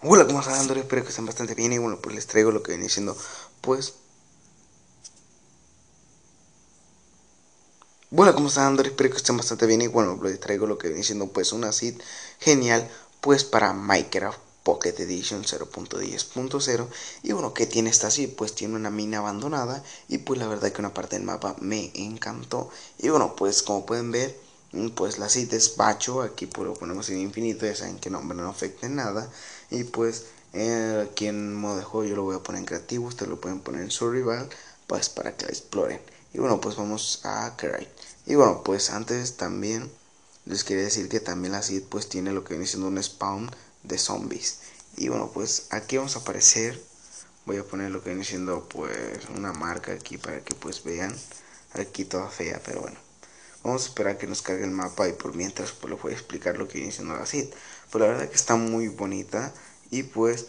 Hola, ¿cómo están? Espero que estén bastante bien y bueno, pues les traigo lo que viene siendo, pues... Hola, ¿cómo están? Espero que estén bastante bien y bueno, les traigo lo que viene siendo pues una seed genial pues para Minecraft Pocket Edition 0.10.0 y bueno, ¿qué tiene esta seed? Pues tiene una mina abandonada y pues la verdad que una parte del mapa me encantó y bueno, pues como pueden ver pues la seed es bacho, aquí pues lo ponemos en infinito, ya saben que no afecta en nada y pues aquí en modo de juego yo lo voy a poner en creativo, ustedes lo pueden poner en survival pues para que la exploren. Y bueno, pues vamos a crear. Y bueno, pues antes también les quería decir que también la seed pues tiene lo que viene siendo un spawn de zombies. Y bueno, pues aquí vamos a aparecer. Voy a poner lo que viene siendo pues una marca aquí para que pues vean. Aquí toda fea, pero bueno. Vamos a esperar a que nos cargue el mapa y por mientras pues les voy a explicar lo que viene siendo la seed. Pues la verdad que está muy bonita y pues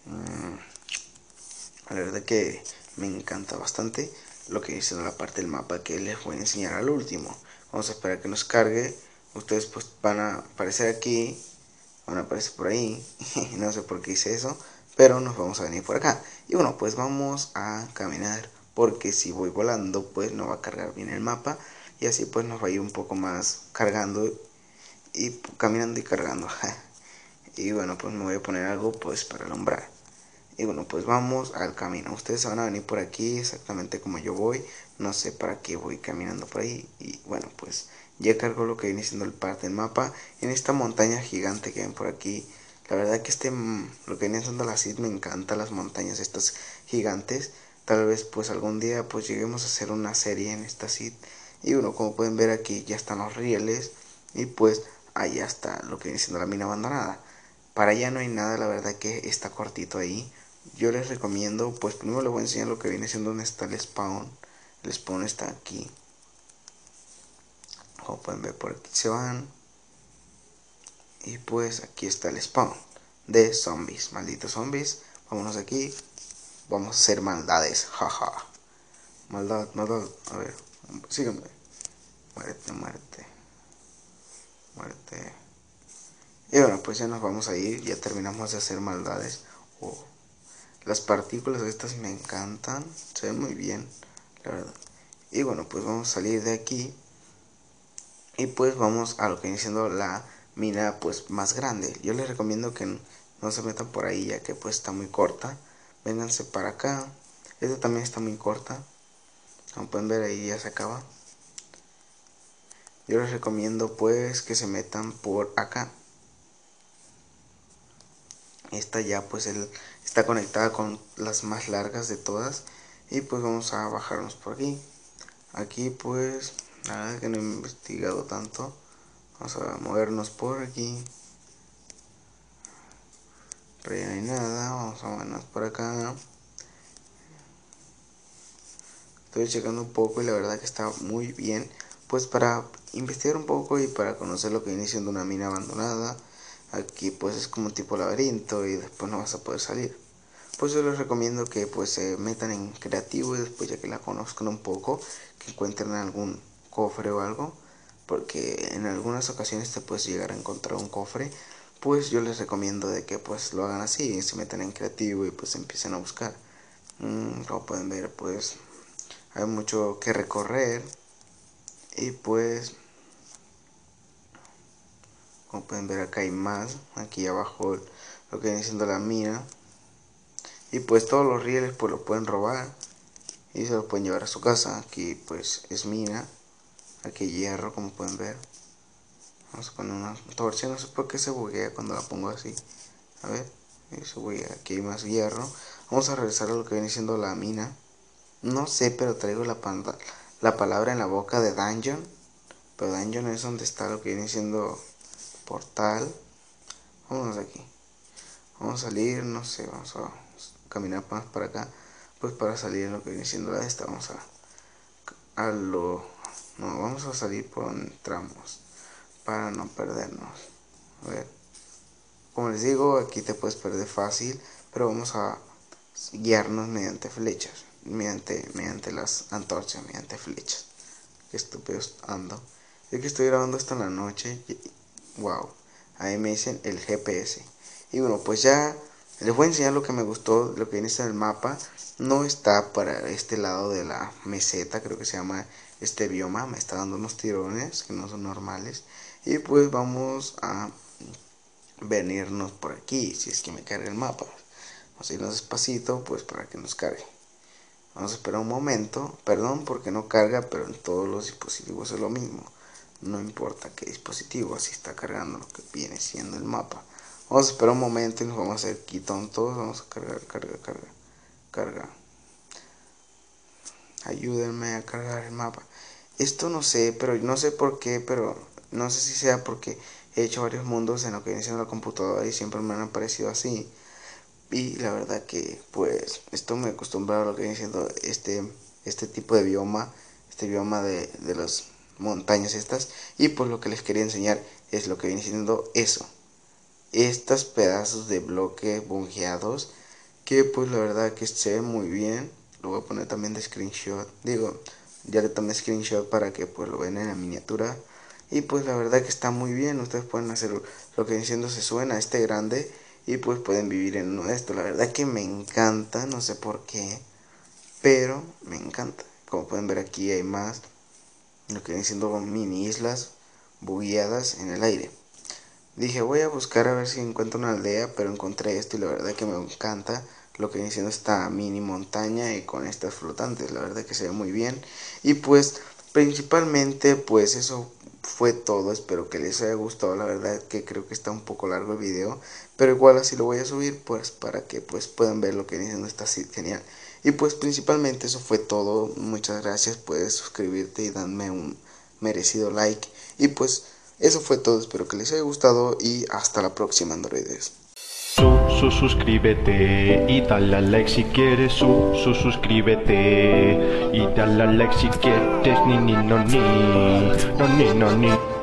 la verdad que me encanta bastante lo que dice en la parte del mapa que les voy a enseñar al último. Vamos a esperar a que nos cargue. Ustedes pues van a aparecer aquí, van a aparecer por ahí. No sé por qué hice eso, pero nos vamos a venir por acá. Y bueno, pues vamos a caminar porque si voy volando pues no va a cargar bien el mapa y así pues nos va a ir un poco más cargando y caminando y cargando. Y bueno, pues me voy a poner algo pues para alumbrar. Y bueno, pues vamos al camino. Ustedes se van a venir por aquí exactamente como yo voy. No sé para qué voy caminando por ahí. Y bueno, pues ya cargo lo que viene siendo el parte del mapa. En esta montaña gigante que ven por aquí. La verdad que lo que viene siendo la seed me encanta. Las montañas estas gigantes. Tal vez pues algún día pues lleguemos a hacer una serie en esta seed. Y bueno, como pueden ver aquí ya están los rieles. Y pues ahí está lo que viene siendo la mina abandonada. Para allá no hay nada, la verdad que está cortito ahí. Yo les recomiendo, pues primero les voy a enseñar lo que viene siendo donde está el spawn. El spawn está aquí. Como pueden ver, por aquí se van. Y pues aquí está el spawn de zombies. Malditos zombies. Vámonos aquí. Vamos a hacer maldades. Jaja. Maldad, maldad. A ver, síganme. Muerte, muerte. Muerte. Y bueno, pues ya nos vamos a ir. Ya terminamos de hacer maldades. Oh, las partículas estas me encantan. Se ven muy bien, la verdad. Y bueno, pues vamos a salir de aquí. Y pues vamos a lo que viene siendo la mina pues más grande. Yo les recomiendo que no se metan por ahí ya que pues está muy corta. Vénganse para acá. Esta también está muy corta. Como pueden ver ahí ya se acaba. Yo les recomiendo pues que se metan por acá. Esta ya pues está conectada con las más largas de todas. Y pues vamos a bajarnos por aquí. Aquí pues la verdad es que no he investigado tanto. Vamos a movernos por aquí. Por ahí no hay nada. Vamos a movernos por acá. Estoy checando un poco y la verdad que está muy bien. Pues para investigar un poco y para conocer lo que viene siendo una mina abandonada. Aquí pues es como un tipo laberinto y después no vas a poder salir. Pues yo les recomiendo que pues se metan en creativo y después ya que la conozcan un poco, que encuentren algún cofre o algo, porque en algunas ocasiones te puedes llegar a encontrar un cofre. Pues yo les recomiendo de que pues lo hagan así, se metan en creativo y pues empiecen a buscar. Como pueden ver pues hay mucho que recorrer y pues como pueden ver acá hay más, aquí abajo lo que viene siendo la mina. Y pues todos los rieles pues los pueden robar y se los pueden llevar a su casa. Aquí pues es mina, aquí hay hierro como pueden ver. Vamos a poner una torcha, no sé por qué se buguea cuando la pongo así. A ver, se buguea, aquí hay más hierro. Vamos a regresar a lo que viene siendo la mina. No sé, pero traigo la palabra en la boca de dungeon. Pero dungeon es donde está lo que viene siendo portal. Vámonos de aquí. Vamos a salir, no sé, vamos a caminar más para acá. Pues para salir en lo que viene siendo la de esta, vamos a lo... No, vamos a salir por donde entramos. Para no perdernos. A ver. Como les digo, aquí te puedes perder fácil. Pero vamos a guiarnos mediante flechas. Mediante las antorchas, mediante flechas. Qué estúpido ando. Es que estoy grabando esto en la noche. Wow. Ahí me dicen el GPS. Y bueno, pues ya Les voy a enseñar lo que me gustó, lo que viene en el mapa. No está para este lado de la meseta, creo que se llama este bioma. Me está dando unos tirones que no son normales. Y pues vamos a venirnos por aquí, si es que me carga el mapa. Vamos a irnos despacito, pues para que nos cargue. Vamos a esperar un momento, perdón porque no carga, pero en todos los dispositivos es lo mismo. No importa qué dispositivo, así está cargando lo que viene siendo el mapa. Vamos a esperar un momento y nos vamos a hacer aquí tontos. Vamos a cargar. Ayúdenme a cargar el mapa. Esto no sé, pero no sé por qué, pero no sé si sea porque he hecho varios mundos en lo que viene siendo la computadora y siempre me han aparecido así. Y la verdad que pues esto me acostumbrado a lo que viene siendo este tipo de bioma, este bioma de las montañas estas. Y pues lo que les quería enseñar es lo que viene siendo eso, estos pedazos de bloque bungeados, que pues la verdad que se ve muy bien. Lo voy a poner también de screenshot, digo, ya le tomé screenshot para que pues lo vean en la miniatura. Y pues la verdad que está muy bien. Ustedes pueden hacer lo que viene siendo, se suben a este grande y pues pueden vivir en uno de estos. La verdad que me encanta, no sé por qué, pero me encanta. Como pueden ver aquí hay más, lo que viene siendo mini islas bugueadas en el aire. Dije voy a buscar a ver si encuentro una aldea, pero encontré esto y la verdad que me encanta lo que viene siendo esta mini montaña y con estas flotantes. La verdad que se ve muy bien. Y pues principalmente pues eso fue todo. Espero que les haya gustado. La verdad que creo que está un poco largo el video, pero igual así lo voy a subir pues para que pues puedan ver lo que viene siendo, está así genial. Y pues principalmente eso fue todo. Muchas gracias, puedes suscribirte y darme un merecido like. Y pues eso fue todo, espero que les haya gustado y hasta la próxima, androides. Suscríbete y dale a like si quieres. Suscríbete y dale a like si quieres. Ni no ni no ni no ni.